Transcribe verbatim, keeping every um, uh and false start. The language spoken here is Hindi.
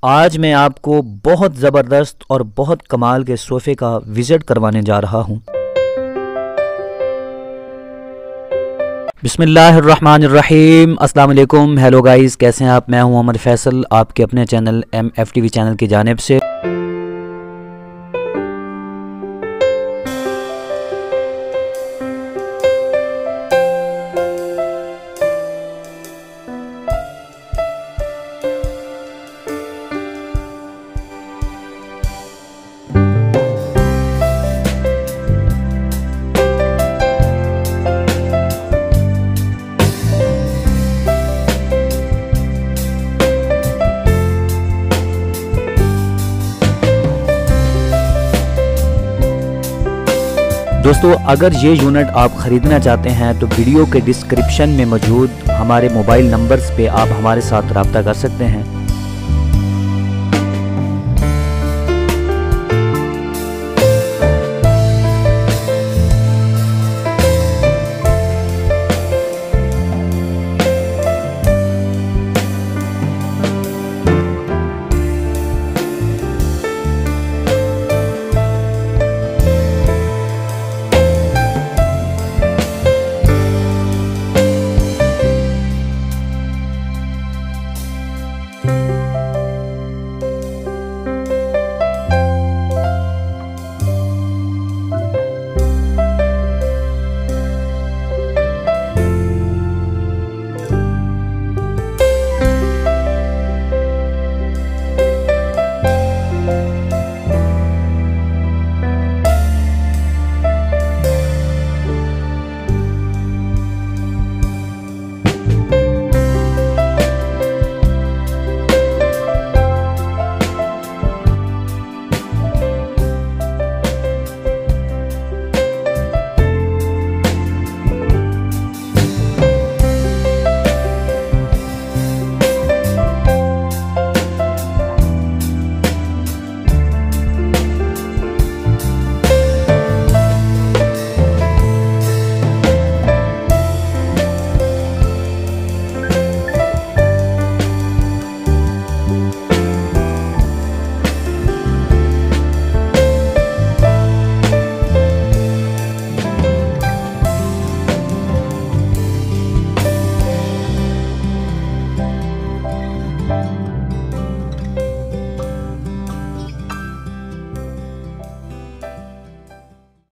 आज मैं आपको बहुत ज़बरदस्त और बहुत कमाल के सोफ़े का विज़िट करवाने जा रहा हूँ। बिस्मिल्लाहिर्रहमानिर्रहीम, अस्सलाम वालेकुम। हेलो गाइस, कैसे हैं आप? मैं हूं मोहम्मद फैसल, आपके अपने channel M F T V channel की जानिब से। दोस्तों, अगर ये यूनिट आप ख़रीदना चाहते हैं तो वीडियो के डिस्क्रिप्शन में मौजूद हमारे मोबाइल नंबर्स पे आप हमारे साथ रब्ता कर सकते हैं।